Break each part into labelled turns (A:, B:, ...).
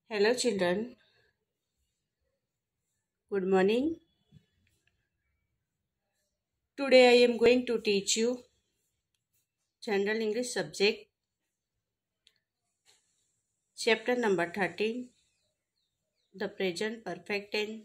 A: Hello children, good morning. Today I am going to teach you General English subject, chapter number 13, the present perfect tense.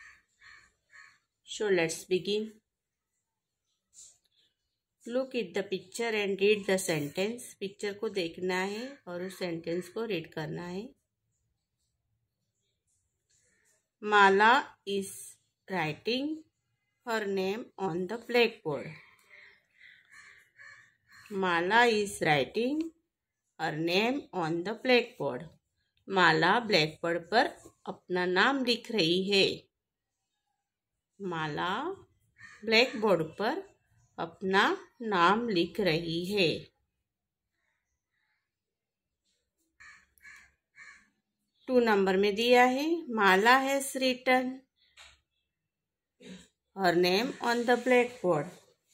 A: So let's begin. Look at the picture and read the sentence. Picture को देखना है और उस sentence को read करना है. Mala is writing her name on the blackboard. Mala is writing her name on the blackboard. Mala blackboard पर अपना नाम लिख रही है. माला ब्लैकबोर्ड पर अपना नाम लिख रही है. 2 नंबर में दिया है Mala has written her name on the blackboard.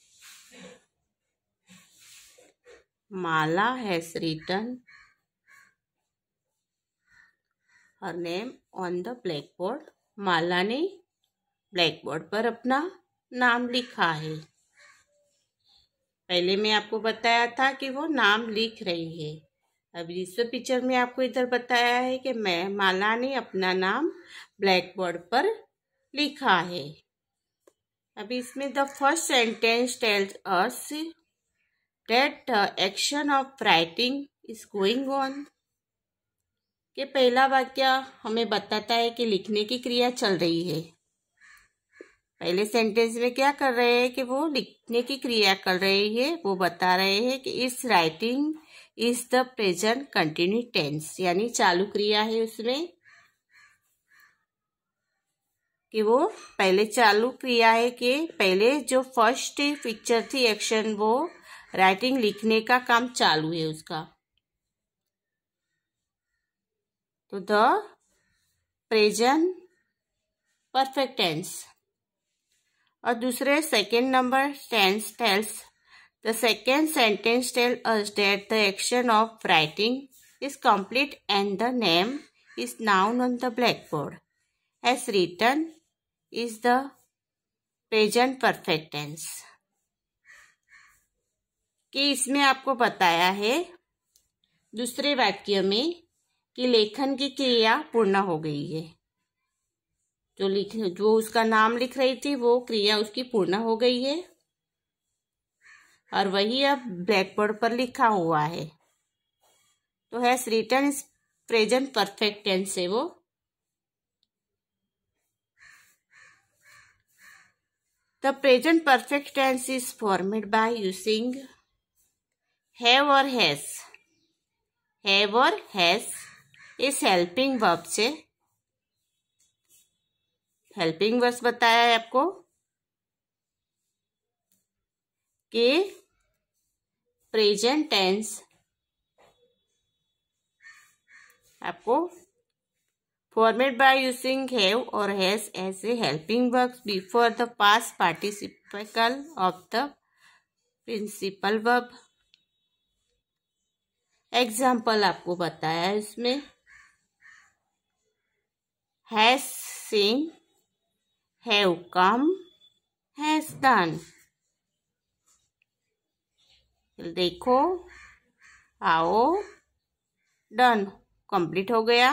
A: Mala has written her name on the blackboard. Mala ने ब्लैकबोर्ड पर अपना नाम लिखा है. पहले मैं आपको बताया था कि वो नाम लिख रही है. अभी इस पिक्चर में आपको इधर बताया है कि माला ने अपना नाम ब्लैकबोर्ड पर लिखा है. अभी इसमें the first sentence tells us that the action of writing is going on. कि पहला वाक्य हमें बताता है कि लिखने की क्रिया चल रही है. पहले सेंटेंस में क्या कर रहे हैं कि वो लिखने की क्रिया कर रही है. वो बता रहे हैं कि इस writing is the present continue tense, यानी चालू क्रिया है उसमें. कि वो पहले चालू क्रिया है कि पहले जो फर्स्ट पिक्चर थी एक्शन, वो राइटिंग लिखने का काम चालू है उसका. तो द प्रेजेंट परफेक्ट टेंस. और दूसरे second number tense tells the second sentence tell us that the action of writing is complete and the name is noun on the blackboard. As written is the present perfect tense. कि इसमें आपको बताया है दूसरे वाक्य में कि लेखन की क्रिया पूर्ण हो गई है. जो उसका नाम लिख रही थी वो क्रिया उसकी पूर्ण हो गई है और वही अब ब्लैकबोर्ड पर लिखा हुआ है. तो has written is present perfect tense है वो. The present perfect tense is formed by using have और हैज. हैव और हैज इस हेल्पिंग वर्ब से. हेल्पिंग वर्ब्स बताया है आपको कि प्रेजेंट टेंस आपको फॉर्मेट बाय यूजिंग हैव और has as a helping verbs before the past participle of the principal verb. Example आपको बताया है इसमें has seen, have come, has done. देखो, आओ, डन कंप्लीट हो गया.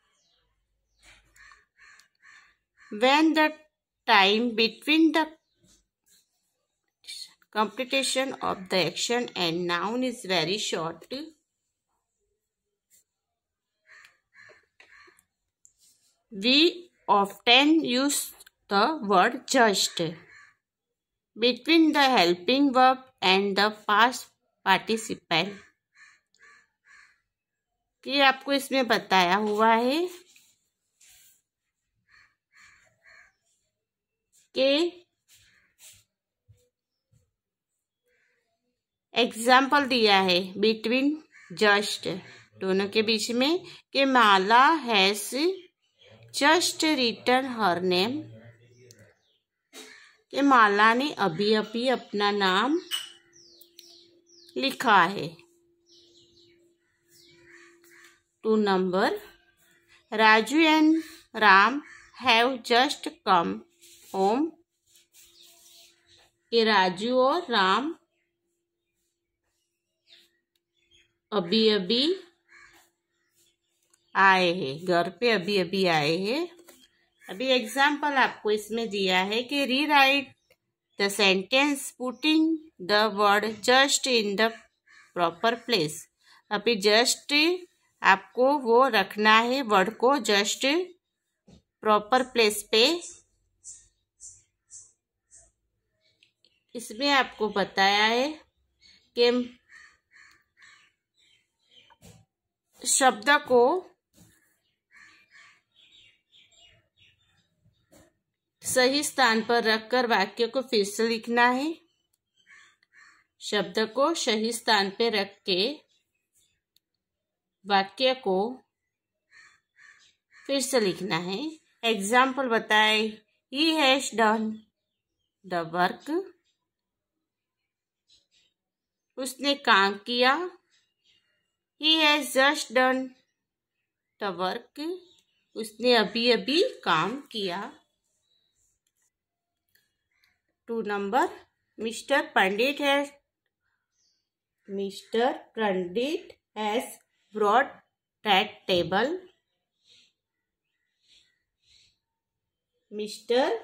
A: When the time between the completion of the action and noun is very short, we often use the word just between the helping verb and the past participle. कि आपको इसमें बताया हुआ है कि एग्जाम्पल दिया है बिटवीन जस्ट, दोनों के बीच में, कि Mala has just written her name. कि माला ने अभी अभी अपना नाम लिखा है. 2 number Raju and Ram have just come home. कि राजू और राम अभी अभी आए हैं, घर पे अभी अभी आए हैं। अभी एग्जाम्पल आपको इसमें दिया है कि rewrite the sentence putting the word just in the proper place. अभी जस्ट आपको वो रखना है, वर्ड को जस्ट प्रॉपर प्लेस पे। इसमें आपको बताया है कि शब्द को सही स्थान पर रखकर वाक्य को फिर से लिखना है। शब्द को सही स्थान पर रख के वाक्य को फिर से लिखना है। एग्जाम्पल बताए, he has done the work. उसने काम किया। He has just done the work. उसने अभी अभी काम किया। 2 number, mister Pandit has brought that table. Mister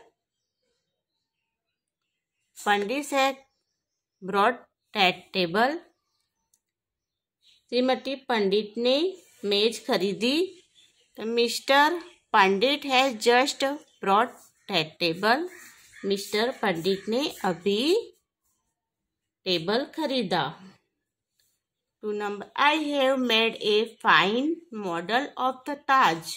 A: Pandit has brought that table. Shrimati Pandit ने मेज खरीदी। तो mister Pandit has just brought that table. Mister Pandit ने अभी टेबल खरीदा। 2 number, I have made a fine model of the Taj.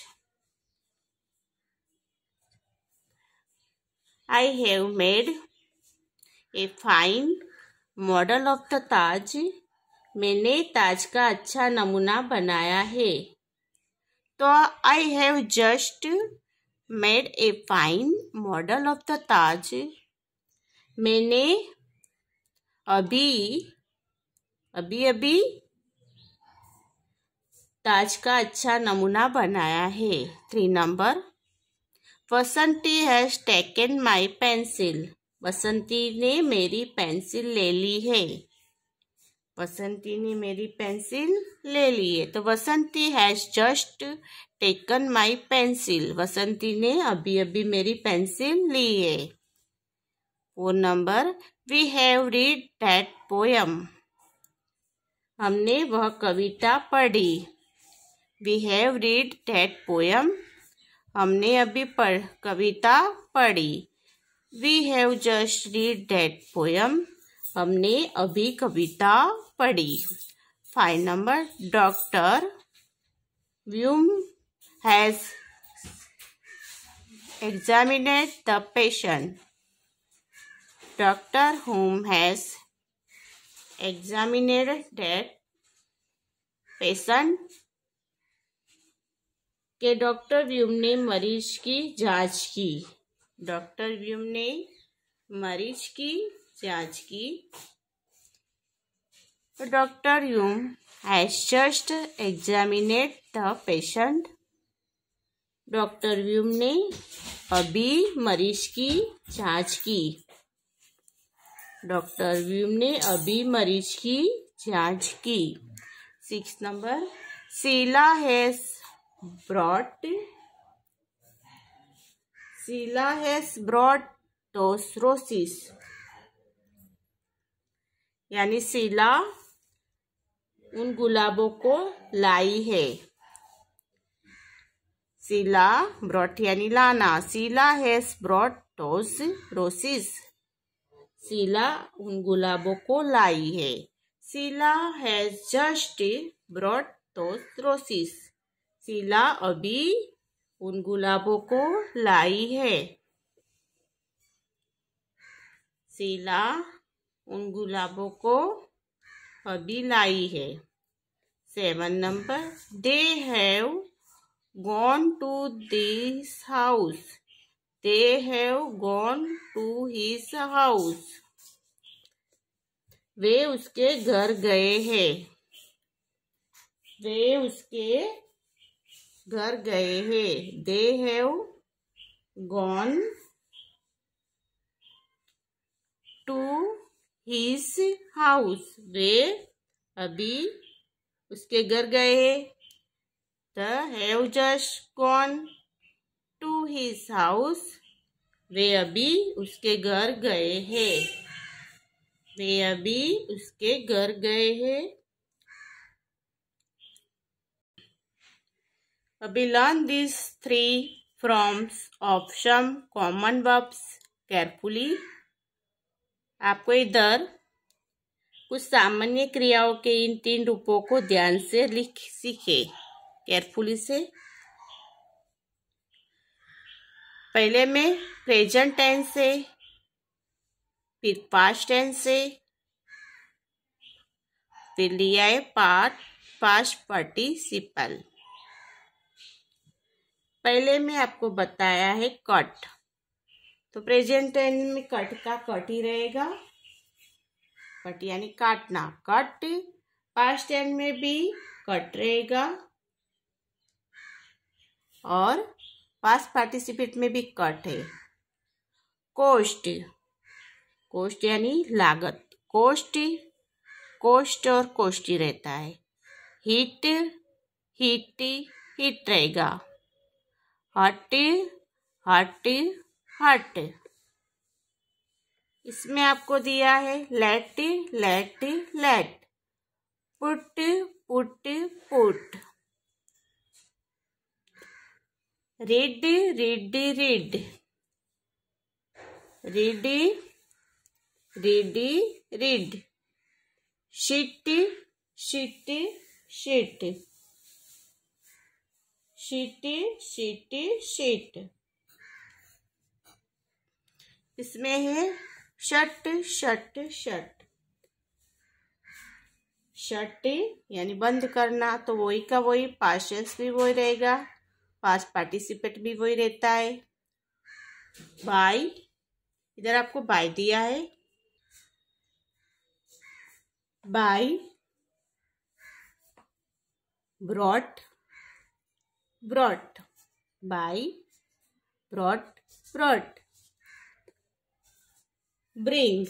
A: I have made a fine model of the Taj. मैंने ताज का अच्छा नमूना बनाया है। तो I have just made a fine model of the Taj. मैंने अभी अभी ताज का अच्छा नमूना बनाया है। 3 number, Basanti has taken my pencil. Basanti ने मेरी पेंसिल ले ली है। बसंती ने मेरी पेंसिल ले ली है। तो Basanti has just taken my pencil. Basanti ने अभी अभी मेरी पेंसिल ली है। 4 number, we have read that poem. हमने वह कविता पढ़ी। We have read that poem. हमने अभी कविता पढ़ी। We have just read that poem. हमने अभी कविता पढ़ी। 5 number, doctor Whom has examined the patient. डॉक्टर whom has examined that patient। के डॉक्टर व्यूम ने मरीज की जांच की। डॉक्टर व्यूम ने मरीज की जांच की। Doctor Whom has just examined the patient. Doctor Whom ने अभी मरीज की जांच की। डॉक्टर व्यूम ने अभी मरीज की जांच की। 6 number, Sheela has brought those roses. यानी शीला उन गुलाबों को लाई है। शीला ब्रॉट यानी लाना। Sheela has brought those roses. Sheela उन गुलाबों को लाई है। Sheela has just brought those roses. Sheela अभी उन गुलाबों को लाई है। शीला उन गुलाबों को अभी लाई है। 7 number, they have gone to this house. They have gone to his house. वे उसके घर गए हैं। वे उसके घर गए हैं। They have gone to his house. वे अभी उसके घर गए हैं। They have just gone to his house. वे अभी उसके घर गए हैं। वे अभी उसके घर गए हैं। अभी learn this 3 forms of some common verbs carefully। आपको इधर कुछ सामान्य क्रियाओं के इन 3 रूपों को ध्यान से सीखे केयरफुली से। पहले में प्रेजेंट टेंस से, फिर पास्ट टेंस से, फिर लिया है पास्ट पार्टिसिपल। पहले में आपको बताया है कट, तो प्रेजेंट टेंस में कट का कट ही रहेगा। कट यानी काटना, कट। पास्ट टेंस में भी कट रहेगा और पास्ट पार्टिसिपेट में भी कट है। कोस्ट, कोस्ट यानी लागत। कोस्ट और कोस्टी रहता है। हिट रहेगा। हट इसमें आपको दिया है लेट। पुट। रीड। शीट। इसमें है शर्ट। यानी बंद करना, तो वही का वही, पास्ट टेंस भी वही रहेगा, पास्ट पार्टिसिपेट भी वही रहता है। बाय, इधर आपको बाय दिया है। Buy, brought. Buy, brought. Bring,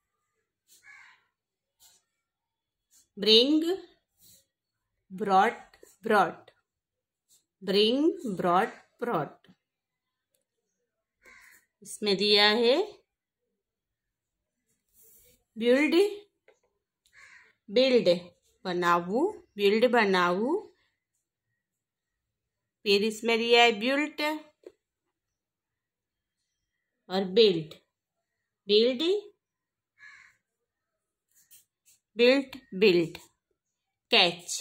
A: brought. Bring, brought. इसमें दिया है बिल्ड, बनाऊ। फिर इसमें दिया है बिल्ट और बिल्ट। कैच।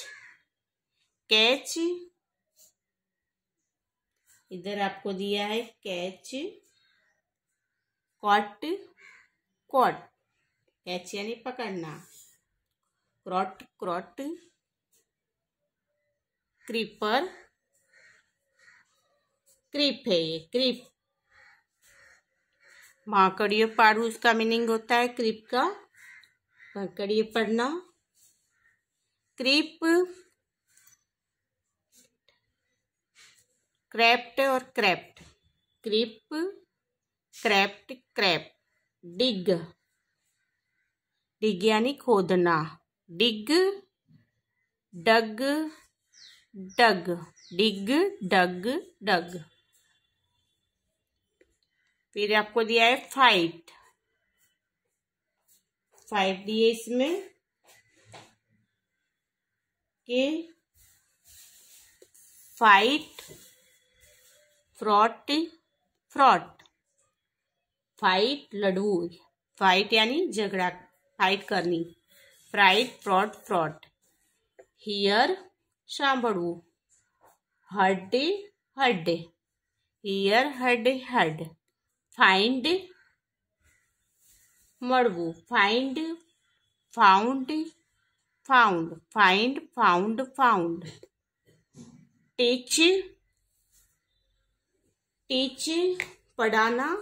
A: इधर आपको दिया है कैच। कॉट। कैच यानी पकड़ना। क्रॉट। क्रीपर, क्रीप है ये, क्रीप। माकड़ियों पाड़ू, उसका मीनिंग होता है क्रीप का, माकड़ियों पढ़ना। क्रीप, क्रैप्ट और क्रैप्ट। Creep, crept. डिग यानी खोदना। डिग, डग। फिर आपको दिया है फाइट दिए इसमें कि fight, fraught. Fight laddoo, fight यानी झगड़ा, फाइट करनी। Fraught. Here सांभळू। Heard. Here heard. Find मळवू। Found. Teach पढ़ाना।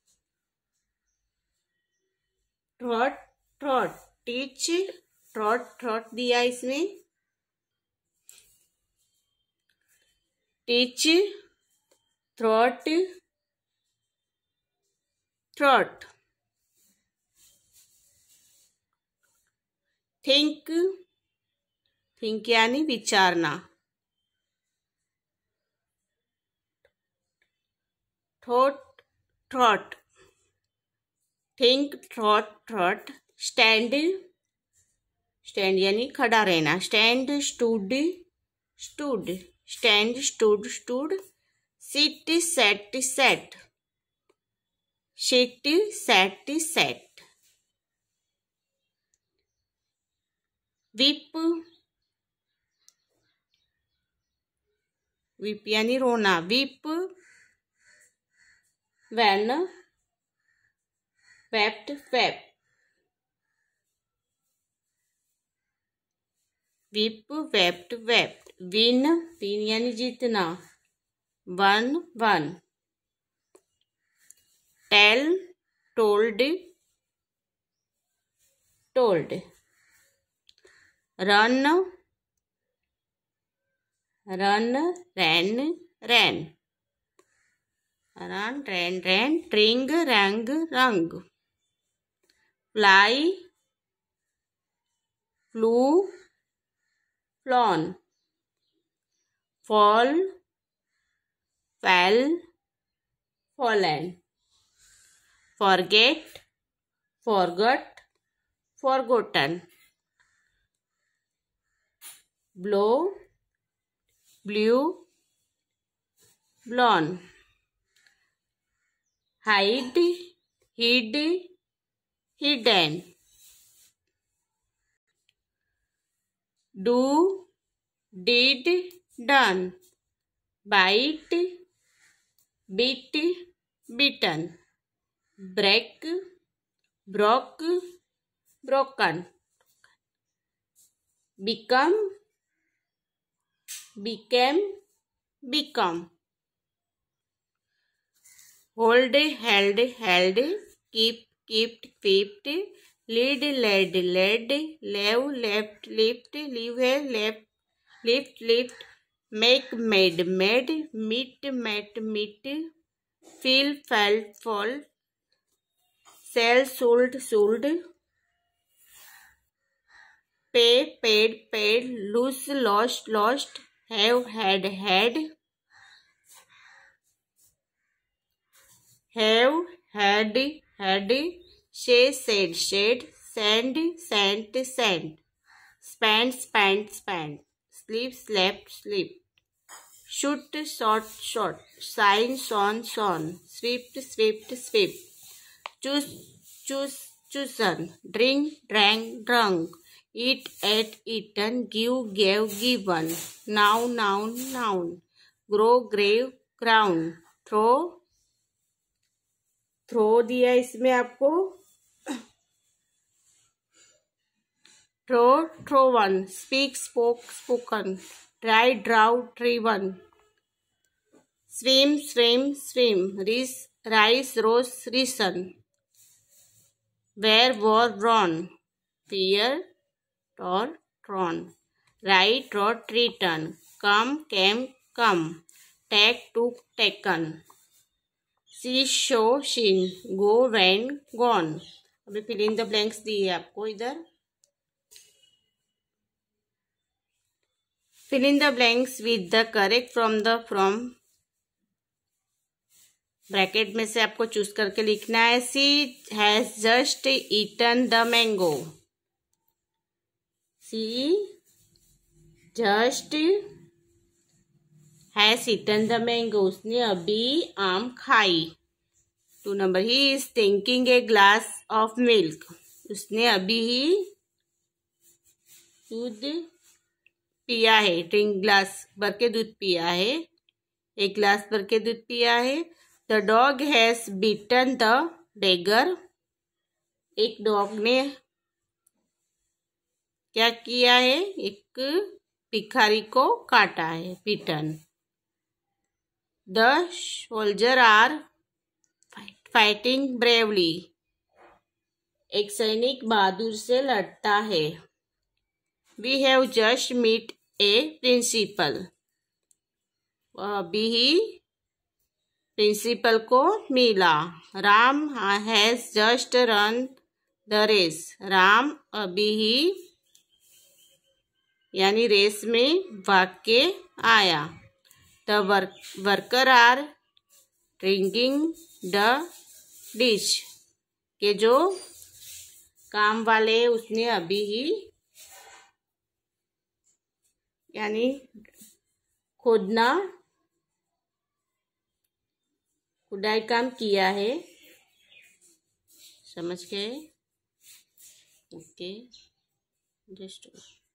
A: ट्रॉट टीच, ट्रॉट दिया इसमें। Teach, throat, throat. Think, think यानी विचारना। Thought, thought. Think, thought, thought. Stand, stand यानी खड़ा रहना। Stand, stood, stood. Stand, stood, stood. Seat, set, set. Seat, set, set. Weep, weep यानी रोना। Weep, van, wept, वेप। Weep, wept, wept. Win, win यानी जीतना। Won, won. Tell, told, told. Run, run, ran, ran. Run, ran, ran. Ring, rang, rung. Fly, flew, flown. Fall, fell, fallen. Forget, forgot, forgotten. Blow, blew, blown. Hide, hid, hidden. Do, did, done. Bite, bit, bitten. Break, broke, broken. Become, became, become. Hold, held, held. Keep, kept, kept. Lead, led, led. Leave, left, left. Leave है, left, left, left. Make, made, made. Meet, met, met. Feel, felt, fall. Sell, sold, sold. Pay, paid, paid. Lose, lost, lost. Have, had, had. Have, had, had. Say, said, said. Send, sent, sent. Spend, spent, spent. Sleep, slept, slept. Shoot, shot, shot. Sign, sawn, sawn. Swift, swift, swift. Choose, chose, chosen. Drink, drank, drunk. Eat, ate, eaten. Give, gave, given. Known, known, known. Grow, grew, grown. Throw, throw दिया इसमें आपको। Threw, thrown. Speak, spoke, spoken. Drive, drove, driven. Swim, swim, swim. रिस, rise, rose, risen. Wear, wore, worn. Fear, tore, torn. Write, wrote, written. Come, came, come. Take, took, taken. See, saw, seen. Go, went, gone. अभी fill in the blanks दिए आपको इधर। Fill in the blanks with the correct from the from. Bracket में से आपको choose करके लिखना है। She has just eaten the mango. She just has eaten the mango. उसने अभी आम खाई। 2 number, he is drinking a glass of milk. उसने अभी ही दूध पिया है। ड्रिंक, ग्लास भर के दूध पिया है। एक ग्लास भर के दूध पिया है। The dog has beaten the beggar. एक डॉग ने क्या किया है? एक भिखारी को काटा है, beaten. The soldier are fighting bravely. एक सैनिक बहादुर से लड़ता है। We have just meet a principal. अभी ही प्रिंसिपल को मिला। Ram has just run the race. Ram अभी ही यानी रेस में भाग के आया। The worker are drinking the dish. के जो काम वाले उसने अभी ही यानी खुदाई काम किया है। समझ गए? Okay, just